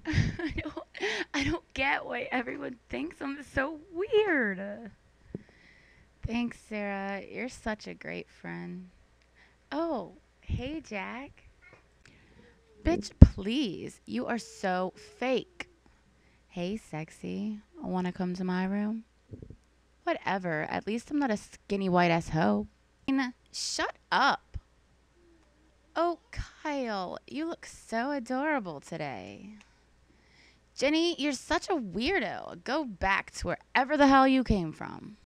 I don't get why everyone thinks I'm so weird. Thanks, Sarah. You're such a great friend. Oh, hey, Jack. Bitch, please. You are so fake. Hey, sexy. Want to come to my room? Whatever. At least I'm not a skinny white ass hoe. Shut up. Oh, Kyle, you look so adorable today. Jenny, you're such a weirdo. Go back to wherever the hell you came from.